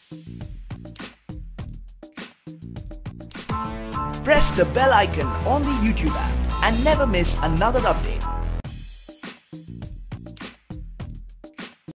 Press the bell icon on the YouTube app and never miss another update.